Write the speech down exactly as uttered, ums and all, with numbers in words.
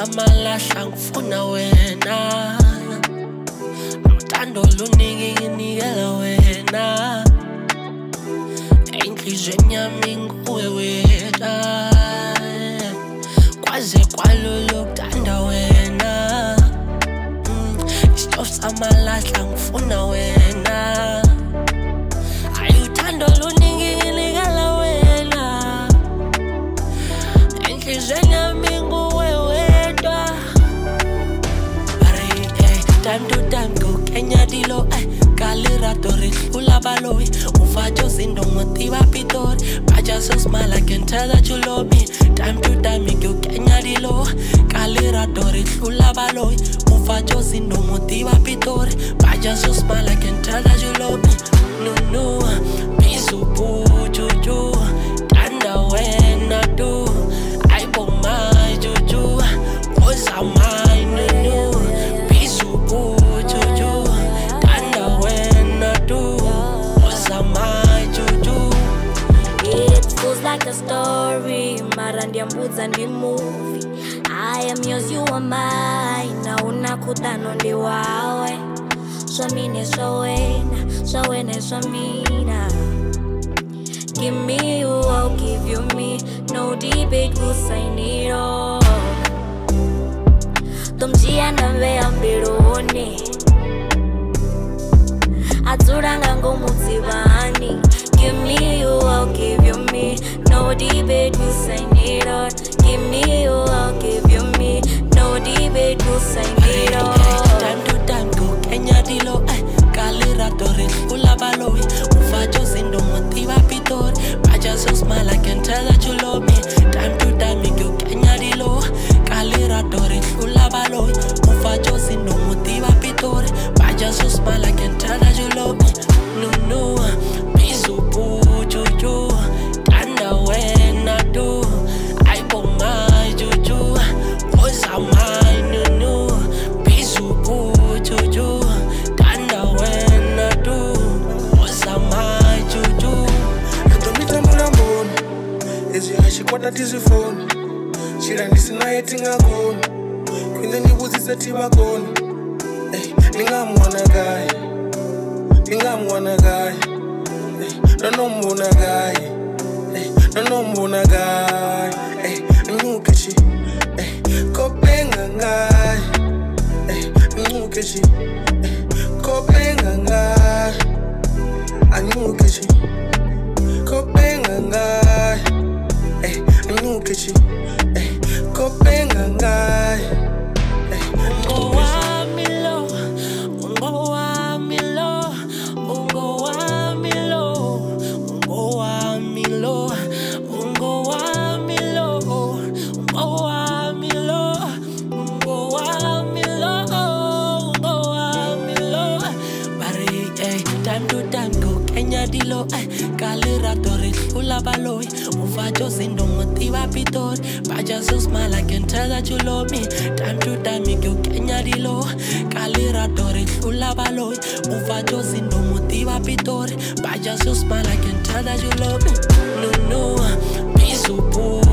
Samalahla ngifuna wena uthando luningi nginikela wena enhlizweni yami nguwe wena kwaze kwalolo kuthanda wena isitofu samalahla ngifuna wena ayuthando luningi nginikela wena enhlizweni yami time to time go Kenya dilo eh Kalira tori ula baloi Ufajo sindo motiva pitor Baja so smile I can tell that you love me Time to time go Kenya dilo Kalira tori ula baloi Ufajo sindo motiva pitor Baja so smile I can tell that you love me No no Bisu pu juju Tanda wena do I bo my juju Cause I'm mine no no like a story, Marandia moods and the movie. I am yours, you are mine. Now unakuta on the wawe. Swamine swawena, swawena swamina. Give me you, I'll give you me. No debate, we'll sign it all. Tumjia nambe ambirone. Aturanga ngomutibani. Give me you, I'll give you me. No debate, we'll sign it all. Give me you, I'll give you me. No debate, we'll sign it all. Time to time go Kenya dilo eh Kalira tori ula baloi Ufajo sindo motiva pitor Baja so smile I can tell that you love me Time to time go Kenya dilo Kalira tori ula baloi Ufajo sindo motiva pitor Baja so smile I can tell that you love me No no Bisu pu juju Tanda wena do I bo my juju Cause I'm mine no no Bisu pu juju Tanda wena do Cause I'm my juju Katomita mula mboni Ezi hashi kwata tizi phone Shira nisina yeti nga koni Kwinde nibuzi seti bakoni Ninga mwana gai Ninga mwana gai No no mwana gai No no mwana gai Nukechi Kopenga ngai Nukechi Kopenga ngai Nukechi Kopenga ngai Nukechi Kopenga ngai Ungo wa milo Ungo wa milo Ungo wa milo Ungo wa milo Ungo wa milo Ungo wa milo Ungo wa milo Ungo wa milo Bari eh time to time go Kenya dilo eh Kalira tori ula baloi Ufajo sindo motiva pitor Baja so smile I can tell that you love me Time to time go Kenya dilo Kalira tori ula baloi Ufajo sindo motiva pitor Baja so smile I can tell that you love me No no Bisu pu